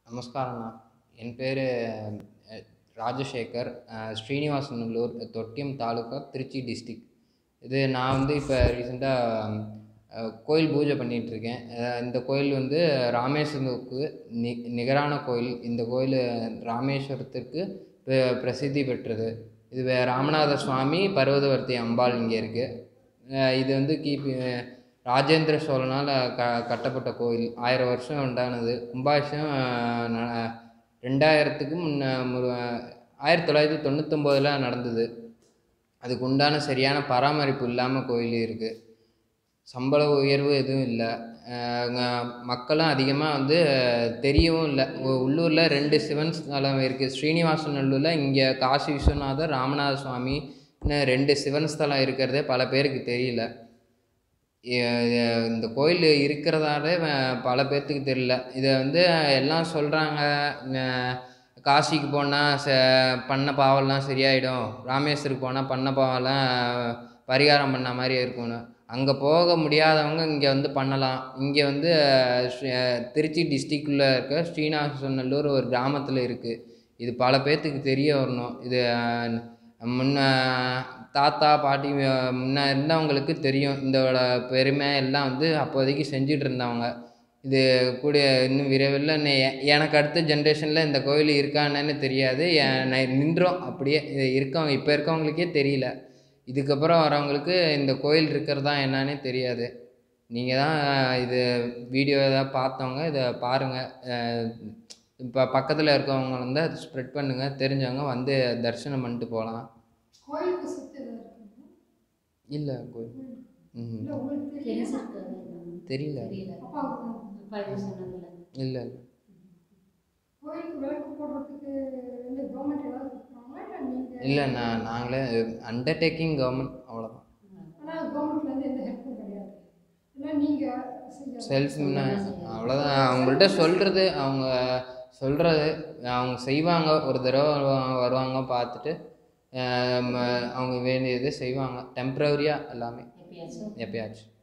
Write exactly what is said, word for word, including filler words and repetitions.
நமஸ்காரம்ண்ணா. என் பேர் ராஜசேகர். ஸ்ரீனிவாசநல்லூர், தொட்டியம் தாலுக்கா, திருச்சி டிஸ்ட்ரிக். இது நான் வந்து இப்போ ரீசெண்டாக கோயில் பூஜை பண்ணிகிட்ருக்கேன். இந்த கோயில் வந்து ராமேஸ்வரத்துக்கு நி நிகரான கோயில். இந்த கோயில் ராமேஸ்வரத்திற்கு பிரசித்தி பெற்றது. இது ராமநாத சுவாமி, பர்வதவர்த்தி அம்பாள் இங்கே இருக்குது. இது வந்து கிபி ராஜேந்திர சோழனால் க கட்டப்பட்ட கோயில். ஆயிரம் வருஷம் உண்டானது. கும்பாபிஷேகம் ரெண்டாயிரத்துக்கு முன்ன ஆயிரத்தி தொள்ளாயிரத்தி தொண்ணூத்தொம்போதில் நடந்தது. அதுக்கு உண்டான சரியான பராமரிப்பு இல்லாமல் கோயில் இருக்குது. சம்பள உயர்வு எதுவும் இல்லை. மக்களும் அதிகமாக வந்து தெரியவும் இல்லை. உள்ளூரில் ரெண்டு சிவன் ஸ்தலம் இருக்குது. ஸ்ரீனிவாசநல்லூரில் இங்கே காசி விஸ்வநாதர், ராமநாத சுவாமி இன்னும் ரெண்டு சிவன் ஸ்தலம் இருக்கிறதே பல பேருக்கு தெரியல. இந்த கோயில் இருக்கிறதால பல பேர்த்துக்கு தெரியல. இதை வந்து எல்லாம் சொல்கிறாங்க, காசிக்கு போனால் ச பண்ண பாவம்லாம் சரியாயிடும், ராமேஸ்வருக்கு போனால் பண்ண பாவம்லாம் பரிகாரம் பண்ண மாதிரி இருக்கும்னு. அங்கே போக முடியாதவங்க இங்கே வந்து பண்ணலாம். இங்கே வந்து திருச்சி டிஸ்ட்ரிக்டில் இருக்க ஸ்ரீனிவாசநல்லூர் ஒரு கிராமத்தில் இருக்குது. இது பல பேர்த்துக்கு தெரிய வரணும். இது முன்ன தாத்தா பாட்டி முன்ன இருந்தவங்களுக்கு தெரியும். இதோட பெருமை எல்லாம் வந்து அப்போதைக்கு செஞ்சுட்டு இருந்தவங்க. இது கூடிய இன்னும் விரைவில் எனக்கு அடுத்த ஜென்ரேஷனில் இந்த கோயில் இருக்கான்னு தெரியாது. நின்றோம் அப்படியே. இது இருக்கவங்க இப்போ இருக்கவங்களுக்கே தெரியல. இதுக்கப்புறம் வரவங்களுக்கு இந்த கோயில் இருக்கிறதா என்னன்னே தெரியாது. நீங்கள் தான் இது வீடியோ ஏதாவது பார்த்தவங்க இதை பாருங்கள். இப்போ பக்கத்தில் இருக்கவங்க வந்து அதை ஸ்ப்ரெட் பண்ணுங்கள். தெரிஞ்சவங்க வந்து தரிசனம் பண்ணிட்டு போகலாம். இல்லை கோயில் தெரியல. இல்லை இல்லை நான் நாங்களே அண்டர்டேக்கிங் கவர்மெண்ட், அவ்வளோதான். செல்ஃப் அவ்வளோதான். அவங்கள்ட்ட சொல்கிறது, அவங்க சொல்கிறது அவங்க செய்வாங்க. ஒரு தடவை வருவாங்க, பார்த்துட்டு அவங்க வேண்டியது செய்வாங்க. டெம்ப்ரவரியாக எல்லாமே எப்பயாச்சும்.